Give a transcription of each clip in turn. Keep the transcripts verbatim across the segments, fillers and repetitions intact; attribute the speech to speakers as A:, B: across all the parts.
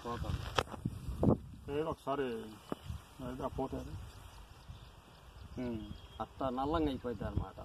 A: ఏదో ఒకసారి పోతుంది
B: అట్లా నల్లంగా అయిపోతుంది అనమాట.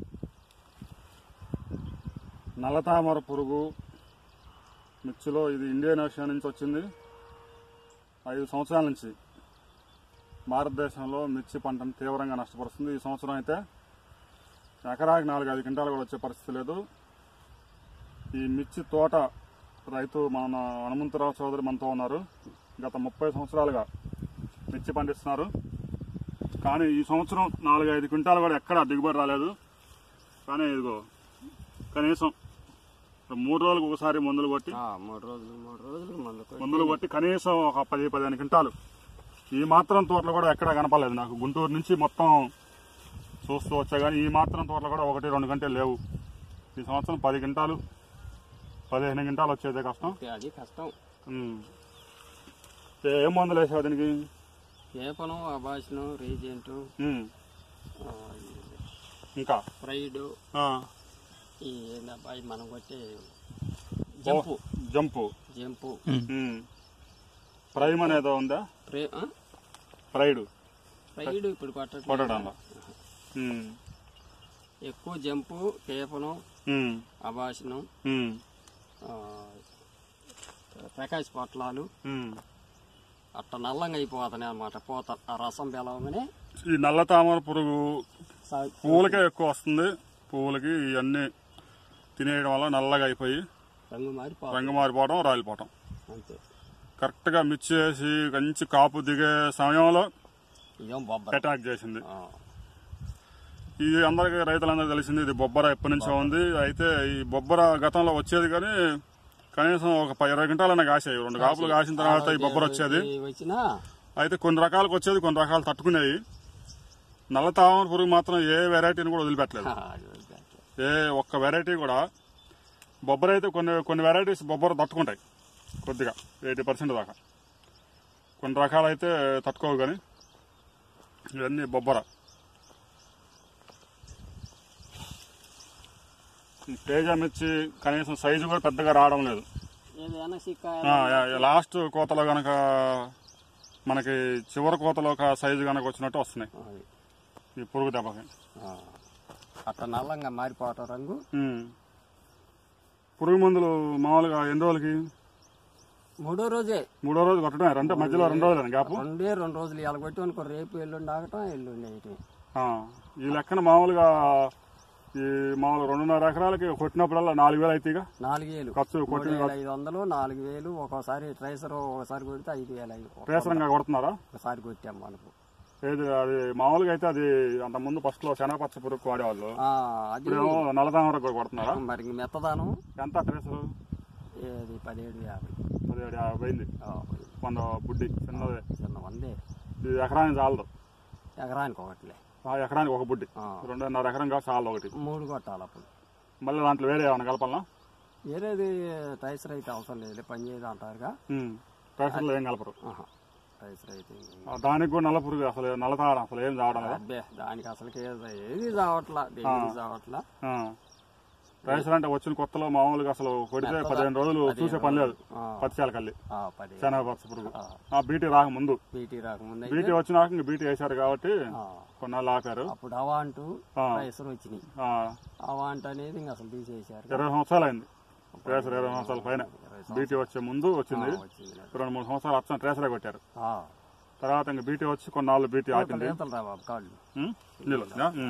A: నల్లతామర పురుగు మిర్చిలో ఇది ఇండియన్ ఓషన్ నుంచి వచ్చింది. ఐదు సంవత్సరాల నుంచి భారతదేశంలో మిర్చి పంటను తీవ్రంగా నష్టపరుస్తుంది. ఈ సంవత్సరం అయితే ఎకరాకి నాలుగు ఐదు క్వింటాలు కూడా వచ్చే పరిస్థితి లేదు. ఈ మిర్చి తోట రైతు మన హనుమంతరావు చౌదరి మనతో ఉన్నారు. గత ముప్పై సంవత్సరాలుగా మిర్చి పండిస్తున్నారు. కానీ ఈ సంవత్సరం నాలుగు ఐదు క్వింటాలు కూడా ఎక్కడ దిగుబడి రాలేదు. కానీ ఇదిగో కనీసం మూడు రోజులకు ఒకసారి మందులు కొట్టి
B: మూడు రోజులు మూడు రోజులు
A: మందులు కొట్టి కనీసం ఒక పది పదిహేను క్వింటాలు ఈ మాత్రం తోటలు కూడా ఎక్కడ కనపడలేదు నాకు. గుంటూరు నుంచి మొత్తం చూస్తూ వచ్చా కానీ ఈ మాత్రం తోటలు కూడా ఒకటి రెండు గంటలు లేవు. ఈ సంవత్సరం పది క్వింటాలు పదిహేను క్వింటాలు వచ్చేదే కష్టం.
B: అది కష్టం.
A: ఏం మందులు వేసావు దీనికి?
B: ఏపను, అబాషను, రీజెంట్,
A: ఇంకా
B: ఫ్రైడ్, ఈ అబ్బాయి మనం కొట్టే జంపు
A: జంపు
B: జంపు
A: ప్రైమ్ అనేదో ఉందా? ఫ్రైడ్
B: ఫ్రైడ్ ఇప్పుడు
A: కొట్టడంలో
B: ఎక్కువ జంపు, కేపను, అబాషను, ప్రకాశ పొట్లాలు అట్ట నల్లంగా అయిపోతాయి అనమాట. పోత ఆ రసం బెలవగానే
A: ఈ నల్ల తామర పురుగు పువ్వులకే ఎక్కువ వస్తుంది. పువ్వులకి ఇవన్నీ తినేయడం వల్ల నల్లగా అయిపోయి
B: రంగు మారి
A: రంగు మారిపోవడం, రాలిపోవడం.
B: అంతే.
A: కరెక్ట్ గా మిర్చి వేసి మంచి కాపు దిగే సమయంలో అటాక్ చేసింది. ఇది అందరికి రైతులందరూ తెలిసింది. ఇది బొబ్బర ఎప్పటి నుంచో ఉంది. అయితే ఈ బొబ్బర గతంలో వచ్చేది కానీ కనీసం ఒక ఇరవై క్వింటాలన్నా కాసాయి. రెండు కాపులు కాసిన తర్వాత ఈ బొబ్బర వచ్చేది. అయితే కొన్ని రకాలకు వచ్చేది, కొన్ని రకాలు తట్టుకునేవి. నల్ల తామర పురుగు మాత్రం ఏ వెరైటీని కూడా వదిలిపెట్టలేదు. ఏ ఒక్క వెరైటీ కూడా. బొబ్బర అయితే కొన్ని కొన్ని వెరైటీస్ బొబ్బర తట్టుకుంటాయి కొద్దిగా ఎయిటీ పర్సెంట్ దాకా. కొన్ని రకాలు అయితే తట్టుకోవు కానీ ఇవన్నీ బొబ్బర. తేజ మిర్చి కనీసం సైజు కూడా పెద్దగా రావడం లేదు. లాస్ట్ కోతలో గనక మనకి చివరి కోతలో ఒక సైజు గనక వచ్చినట్టు వస్తున్నాయి ఈ పురుగు దెబ్బకి.
B: అట్లా నల్లంగా మారిపోవటం రంగు.
A: పురుగు మందులు మామూలుగా ఎన్ని రోజులకి?
B: మూడో రోజే.
A: మూడో రోజు కొట్టడం అంటే మధ్యలో రెండు రోజులు గ్యాప్?
B: రెండే రెండు రోజులు ఇలా కొట్టి అనుకో. రేపు ఎల్లుండి ఆగటం, ఎల్లుండి వేయటం.
A: ఈ లెక్కన మామూలుగా ఈ మామూలు రెండున్నర ఎకరాలకి కొట్టినప్పుడల్లా నాలుగు వేలు అయితే
B: నాలుగు వేలు
A: ఖర్చు కొట్టి
B: ఐదు వందలు నాలుగు వేలు ఒక్కోసారి ట్రైసర్ ఒకసారి కొడితే ఐదు వేలు అయ్యి
A: ట్రేసరంగా కొడుతున్నారా?
B: ఒకసారి కొట్టాం మనకు.
A: ఏది అది మామూలుగా అయితే అది అంత ముందు ఫస్ట్ లో శనగపచ్చ పురుగు వాడేవాళ్ళు.
B: అది
A: నల్లదానం కొడుతున్నారా?
B: మరి మెత్తదానం
A: ఎంత ట్రేసర్?
B: ఏది పదిహేడు యాభై
A: పదిహేడు యాభై పోయింది. వంద బుడ్డి చిన్నదే
B: చిన్న వందే.
A: ఇది ఎకరానికి చాలదు.
B: ఎకరానికి ఒకటిలే.
A: ఎకరానికి ఒక బుడ్డి రెండున్నర ఎకరం కాదు చాలు. ఒకటి
B: మూడు కొట్టాలి అప్పుడు.
A: మళ్ళీ దాంట్లో వేరే ఏమన్నా కలపాలనా?
B: వేరేది ట్రైసర్ అయితే అవసరం లేదు, పని చేయదు అంటారుగా.
A: ట్రైసర్లో ఏం కలపరు.
B: ట్రైసర్ అయితే
A: దానికి కూడా నల్ల పురుగు అసలు నల్ల తాగడం అసలు ఏం చావడం లేదు.
B: అబ్బే దానికి అసలు ఏది చావట్లా, దేనికి చావట్లా.
A: ట్రైసర్ అంటే వచ్చిన కొత్తలో మామూలుగా అసలు కొడితే పదిహేను రోజులు చూసే పని లేదు. పచ్చిచాల కల్లి శనగపచ్చ పురుగు బీటీ రాకముందు.
B: బీటీ రాకముందు
A: బీటీ వచ్చినాక ఇంక బీటీ వేశారు కాబట్టి కొన్నాళ్ళు ఆపారు.
B: అప్పుడు అవాంటు ట్రైసర్ వచ్చినాయి. అవాంట్ అనేది ఇంకా అసలు తీసేసారు.
A: ఇరవై సంవత్సరాలు అయింది ట్రేసర్. ఇరవై సంవత్సరాల పైన బీటీ వచ్చే ముందు వచ్చింది. రెండు మూడు సంవత్సరాలు అచ్చం ట్రేసరే కొట్టారు. తర్వాత ఇంకా బీటీ వచ్చి కొన్నాళ్ళు బీటీ ఆపింది. నీళ్ళు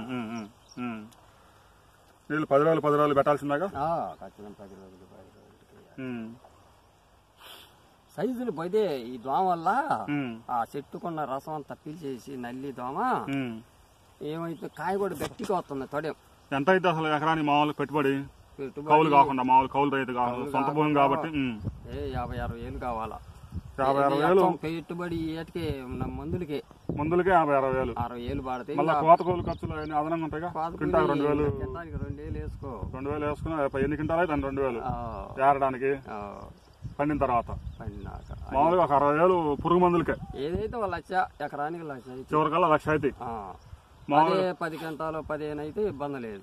A: నీళ్ళు పది రోజులు పది రోజులు పెట్టాల్సిందాగా.
B: పది రోజులు పది రోజులకి సైజులు పోతే ఈ దోమ వల్ల ఆ చెట్టుకున్న రసం అంతా పీల్చేసి నల్లి దోమ ఏమైతే కాయ కూడా గట్టిగా వస్తుంది. తొడే
A: ఎంత అయితే అసలు ఎకరానికి మామూలు పెట్టుబడి కౌలు కాకుండా మామూలు కౌలు రైతు కావాలి సొంత భూమి కాబట్టి
B: యాభై అరవై వేలు కావాలా.
A: యాభై అరవై వేలు
B: పెట్టుబడి ఏటికి మందులకి
A: మందులకే యాభై అరవై వేలు
B: అరవై వేలు పడతాయి.
A: మళ్ళీ కోత కోలు ఖర్చులు అదనంగా ఉంటాయి. క్వింటాల్ రెండు వేలు
B: రెండు వేలు వేసుకో.
A: రెండు వేలు వేసుకుని ఎన్ని క్వింటాలు అయితే రెండు వేలు ఏరడానికి పండిన తర్వాత మామూలుగా ఒక అరవై వేలు పురుగు మందులకే.
B: ఏదైతే లక్ష ఎకరానికి లక్ష
A: చివరికల్లా లక్ష అయితే
B: పది గంటలు పదిహేను అయితే ఇబ్బంది లేదు.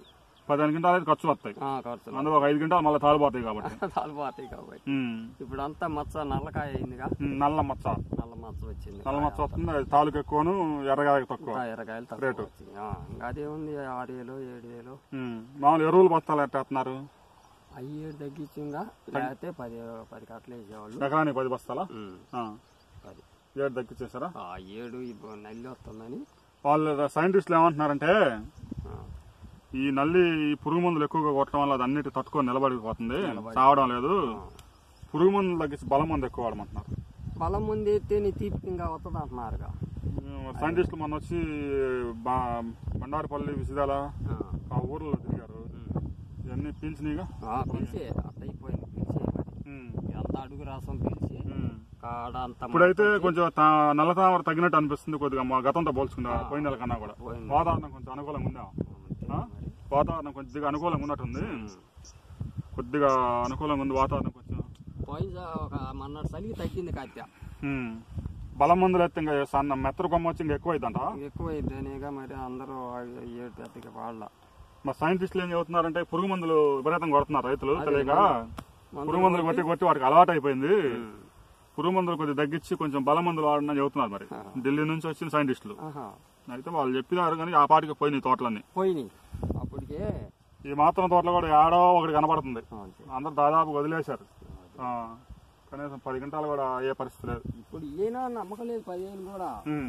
A: పదిహేను క్వింటాలు అయితే ఖర్చులు వస్తాయి,
B: ఖర్చులు
A: అందులో ఒక ఐదు క్వింటాలు మళ్ళీ తాలిపోతాయి కాబట్టి
B: తాలిపోతాయి కాబట్టి ఇప్పుడు అంతా మచ్చ నల్లకాయ అయిందిగా,
A: నల్ల మచ్చ
B: నల్ల మచ్చ వచ్చింది,
A: నల్ల మచ్చ వస్తుంది. అది తాలుకు ఎక్కువను, ఎర్రగాయలు తక్కువ,
B: ఎర్రగాయలు తక్కువ రేటు. ఇంకా అదేముంది ఆరు వేలు ఏడు వేలు.
A: మామూలు ఎరువులు బస్తాలు ఎట్టేస్తున్నారు,
B: అవి ఏడు తగ్గించుగా, లేకపోతే పది పది కట్టలు వేసేవాళ్ళు.
A: ఎకరానికి పది బస్తాలా?
B: పది
A: ఏడు తగ్గించేసారా?
B: ఏడు ఇప్పుడు నల్లి వస్తుందని
A: వాళ్ళు సైంటిస్టులు ఏమంటున్నారంటే ఈ నల్లి ఈ పురుగు మందులు ఎక్కువగా కొట్టడం వల్ల అది అన్నిటి తట్టుకొని నిలబడిపోతుంది, చావడం లేదు. పురుగు మందులు తగ్గించి బలం మందు ఎక్కువ వాడమంటున్నారు.
B: బలం మంది అయితే తీపిగా వస్తుంది అంటున్నారు.
A: సైంటిస్టులు మొన్న వచ్చి బండారుపల్లి విసిదాల ఆ ఊర్లో తిరిగారు, ఇవన్నీ పీల్చినాయిగా.
B: పీల్చి అట్ట అయిపోయింది, పీల్చి అంత అడుగు రాసం పీల్చి కాడ అంత.
A: ఇప్పుడైతే కొంచెం నల్లతామర తగ్గినట్టు అనిపిస్తుంది కొద్దిగా, మా గతంతో పోల్చుకుందా పోయిన నెల కన్నా కూడా. వాతావరణం కొంచెం అనుకూలంగా ఉందా? వాతావరణం కొద్దిగా అనుకూలంగా ఉన్నట్టుంది, కొద్దిగా అనుకూలంగా ఉంది వాతావరణం. కొంచెం
B: పోయిన ఒక మన్నాడు చలికి తగ్గింది కాత్య.
A: బలం మందులు అయితే ఇంకా సన్న మెత్తర కొమ్మ వచ్చి ఇంకా ఎక్కువ అవుతుంట,
B: ఎక్కువ అయితేనేగా మరి అందరూ ఏడు పెద్దగా వాళ్ళ.
A: మా సైంటిస్టులు ఏం చెబుతున్నారంటే పురుగు మందులు విపరీతంగా కొడుతున్నారు రైతులు తెలియక. పురుగు మందులు కొట్టి కొట్టి వాటికి అలవాటు అయిపోయింది. పురుగు మందులు కొద్దిగా తగ్గించి కొంచెం బల మందులు వాడని చెబుతున్నారు మరి ఢిల్లీ నుంచి వచ్చిన సైంటిస్టులు. అయితే వాళ్ళు చెప్పినారు కానీ ఆ పాటికి పోయినాయి తోటలన్నీ,
B: పోయినాయి. అప్పటికే
A: ఈ మాత్రం తోటలో కూడా ఏడో ఒకటి కనపడుతుంది, అందరు దాదాపు వదిలేశారు. కనీసం పది గంటలు కూడా అయ్యే పరిస్థితి లేదు.
B: ఇప్పుడు ఏనా నమ్మకం లేదు, పదిహేను కూడా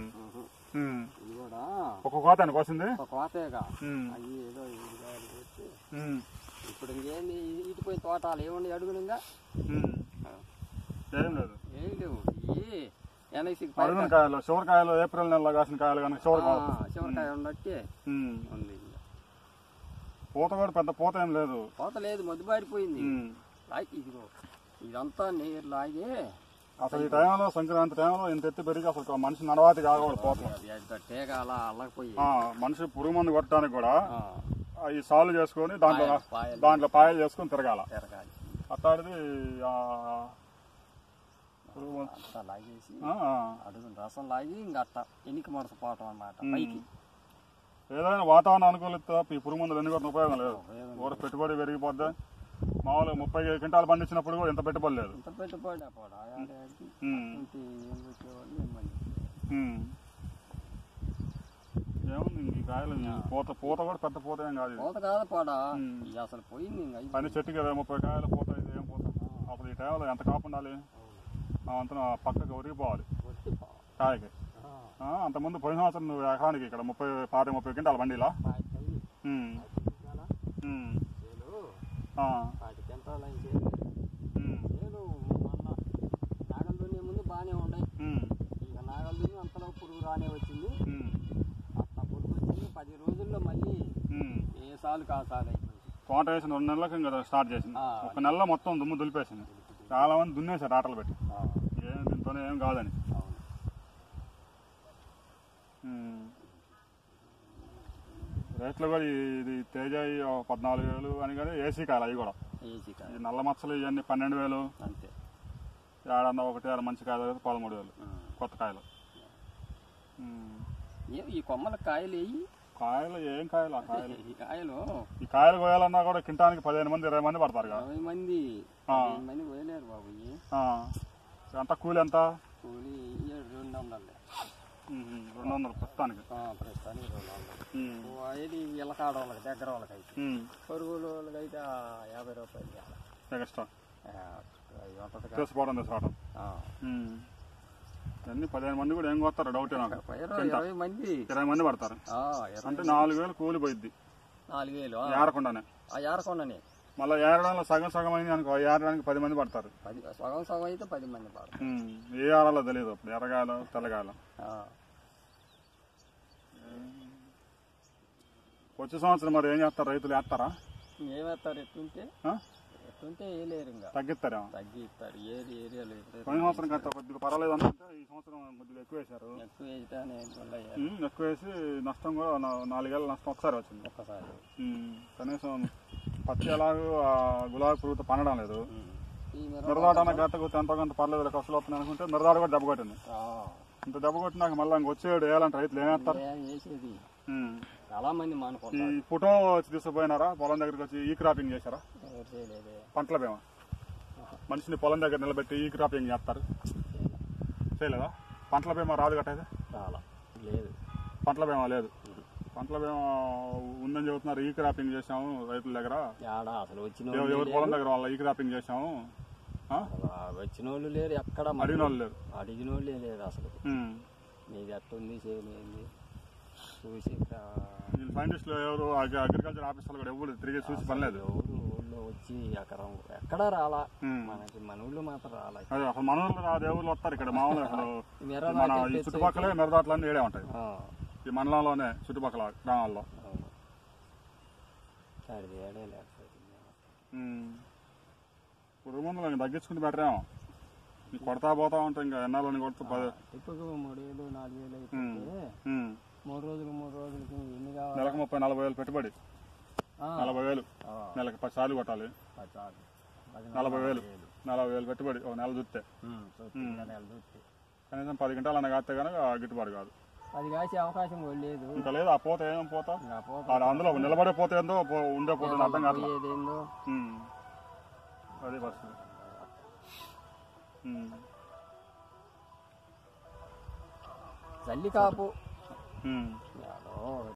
A: ఒక కోత కోసింది,
B: ఒక కోతేగా అవి ఏదో ఇప్పుడు ఇంకేంది ఇటుపోయిన తోటాలు ఏముండి అడుగులు ఇంకా
A: ఏం లేదు,
B: ఏం లేవు.
A: కాయలు చివరికాయలు ఏప్రిల్ నెలలో కాసిన కాయలు కనుక
B: చివరికాయ ఉన్నట్టే ఉంది.
A: పూత కూడా పెద్ద పూత ఏం లేదు,
B: పూత లేదు, మధ్యబారిపోయింది. ఇదిగో ఇదంతా నీరు లాగే
A: అసలు ఈ టైంలో సంక్రాంతి టైంలో ఇంత ఎత్తి పెరిగి అసలు మనిషి నడవాతి కాకూడదు పోతుంది.
B: టేగ అలా అల్లకపోయి
A: మనిషి పురుగు మందు కొట్టడానికి కూడా ఈ సాల్వ్ చేసుకుని దాంట్లో దాంట్లో పాయలు చేసుకుని తిరగాల. అట్లాంటిది
B: లాగేసి అడుగు రసం లాగి ఇంకా అట్ట ఎన్నిక మడసపోవటం అన్నమాట పైకి.
A: ఏదైనా వాతావరణం అనుకూలిత ఈ పురుగు మందులు ఎన్ని కొట్టిన ఉపయోగం లేదు, ఊరు పెట్టుబడి పెరిగిపోద్ది. మామూలుగా ముప్పై క్వింటాలు పండించినప్పుడు కూడా ఎంత పెట్టుబడి లేదు. ఏముంది ఈ కాయలు పూత పూత కూడా పెద్ద పూత ఏం కాదు,
B: పూత కాదు పోడా అసలు పోయింది.
A: పని చెట్టుకి ముప్పై కాయలు పూత ఇది ఏం పూత. అప్పుడు ఈ టైంలో ఎంత కాపు ఉండాలి, అంత పక్కకి ఒరిగిపోవాలి కాయకి. అంతకుముందు పోయిన సంవత్సరం నువ్వు ఎకరానికి ఇక్కడ ముప్పై పాతి ముప్పై క్వింటాలు బండిలా నాగల్ దున్నే ముందు బాగానే ఉన్నాయి. ఇక నాగల్ దున్ని అంతలో పురుగు రానే వచ్చింది. అట్లా పురుగు వచ్చింది పది రోజుల్లో మళ్ళీ ఏ సాలు కా సాలు అయిపోయింది. తోట వేసిన రెండు నెలలకు ఇంకా స్టార్ట్ చేసింది, ఒక నెలలో మొత్తం దుమ్ము దులిపేసింది. చాలా మంది దున్నేసారు ఆటలు పెట్టి, ఏం దీంతోనే ఏం కాదని. రేట్లు కూడా ఇది తేజ పద్నాలుగు వేలు అని కానీ ఏసీ కాయలు అవి కూడా. ఈ నల్ల మచ్చలు ఇవన్నీ పన్నెండు వేలు అంతే. ఏడన్నా ఒకటి ఆరు మంచి కాయలు పదమూడు వేలు కొత్త కాయలు. ఈ కొమ్మల కాయలు కాయలు ఏం కాయలు ఆ కాయలు ఈ కాయలు ఈ కాయలు కోయాలన్నా కూడా కింటానికి పదిహేను మంది ఇరవై మంది పడతారు కదా. ఇరవై మంది మంది కోయలేరు బాబు. ఎంత కూలి ఎంత? కూలి రెండు వందలు రెండు వందలు ప్రస్తుతానికి. ప్రస్తుతానికి రెండు వందలు. అది ఇళ్ళకాడ వాళ్ళకి దగ్గర వాళ్ళకి అయితే, పొరుగుల వాళ్ళకి అయితే యాభై రూపాయలు ఎక్స్ట్రా తీసుకోవడం తీసుకోవడం. అన్ని పదిహేను మంది కూడా ఏం కొత్తారు డౌట్ నాకు. ఇరవై మంది ఇరవై మంది పడతారు అంటే నాలుగు వేలు కూలి పోయిద్ది. నాలుగు వేలు ఏరకుండానే ఏరకుండానే మళ్ళీ ఏరడంలో సగం సగం అయింది అనుకో, ఏరడానికి పది మంది పడతారు. సగం సగం అయితే పది మంది పడతారు. ఏ ఆరాలో తెలియదు అప్పుడు ఎర్రగాయలు తెల్లగాయలు. వచ్చే సంవత్సరం మరి ఏం చేస్తారు రైతులు? వేస్తారా? ఏమేస్తారు? ఎట్టుంటే ఎట్టుంటే వేయలేరు, ఇంకా తగ్గిస్తారా? తగ్గిస్తారు. ఏది ఏరియాలో పోయిన సంవత్సరం కంటే కొద్దిగా పర్వాలేదు అనుకుంటే ఈ సంవత్సరం కొద్దిగా ఎక్కువ వేశారు. ఎక్కువ వేసితే ఎక్కువ వేసి నష్టం కూడా నాలుగేళ్ళ నష్టం ఒకసారి వచ్చింది. ఒక్కసారి కనీసం పత్తి ఎలాగో గులాబీ పురుగుతో పండడం లేదు. మిరదాట గట్ట కూర్చొని ఎంతో కొంత పర్లేదు ఖర్చులు వస్తున్నాయి అనుకుంటే మిరదాట కూడా దెబ్బ కొట్టింది. ఇంత దెబ్బ కొట్టినాక మళ్ళీ ఇంక వచ్చేవాడు వేయాలంటే రైతులు ఏమేస్తారు? ఉమ్.
B: చాలా మంది
A: ఈ
B: మానుకుంటారు.
A: ఫోటో వచ్చి తీసుకుపోయినారా పొలం దగ్గరికి వచ్చి ఈ క్రాపింగ్ చేశారా?
B: ఎవరు చేయలేదే.
A: పంటల బీమా మనిషిని పొలం దగ్గర నిలబెట్టి ఈ క్రాపింగ్ చేస్తారు చేయలేదా? పంటల బీమా రాదు కట్టయితే
B: చాలా లేదు.
A: పంటల బీమా లేదు. పంటల బీమా ఉందని చెబుతున్నారు. ఈ క్రాపింగ్ చేసాము రైతుల దగ్గర.
B: ఆడ అసలు వచ్చిన
A: ఎవ- ఎవరి పొలం దగ్గర వాళ్ళ ఈ క్రాపింగ్ చేసాము ఆ?
B: వచ్చిన వాళ్ళు లేరు, ఎక్కడ
A: అడిగిన వాళ్ళు లేరు.
B: అడిగిన వాళ్ళే లేరు అసలు.
A: ఉమ్.
B: నీది ఎట్టుంది చేయలేదు చూసి
A: వీళ్ళు సైంటిస్టులు ఎవరు అగ్రి- అగ్రికల్చర్ ఆఫీసర్లు కూడా ఎవరు తిరిగి చూసి పని లేదు.
B: ఎవరు ఊళ్ళో వచ్చి ఎకరం ఎక్కడ రాలా.
A: ఉమ్.
B: మనకి మన ఊళ్ళో మాత్రం రాలా.
A: అదే అసలు మన ఊళ్ళో రాదు, ఎవరు వస్తారు ఇక్కడ మామూలుగా అసలు
B: మిర్రలు
A: మన
B: అయితే
A: ఈ చుట్టుపక్కలే మిరదాట్లన్నీ ఏడే ఉంటాయి
B: ఆ,
A: ఈ మండలంలోనే చుట్టుపక్కల గ్రామాల్లో.
B: అవును. అది ఏడే లేకపోతే
A: ఉమ్. పురుగు మందులు ఇంకా తగ్గించుకుని బెటరేమో. నీకు కొడతా పోతా ఉంటాయి ఇంకా ఎన్నాళ్ళని కొడుతూ పది
B: ఇప్పుడు మూడు వేలు నాలుగు వేలు అయిపోతే
A: ఉమ్.
B: మూడు రోజులు మూడు రోజులకి ఎన్ని కావాలి?
A: నెలకు ముప్పై నలభై వేలు పెట్టుబడి.
B: ఆ,
A: నలభై వేలు
B: ఆ,
A: నెలకి పది సార్లు కొట్టాలి.
B: అది చాలు. అది
A: నలభై వేలు నలభై వేలు పెట్టుబడి ఒక నెల చూస్తే
B: ఉమ్, చూస్తే నెల చూస్తే
A: కనీసం పది గంటలు అన్న కాస్తే కనుక గిట్టుబాటు కాదు.
B: అది కాసే అవకాశం కూడా లేదు.
A: ఇంకా లేదు. ఆ పోత ఏం పోతా
B: ఇంకా పోతే
A: ఆ అందులో నిలబడే పోతే ఏందో పో- ఉండే పోతే అర్థం కాదు.
B: పోయేదేందో.
A: ఉమ్. అదే పరిస్థితి. ఉమ్.
B: జల్లి కాపు
A: ఉమ్.
B: యాదో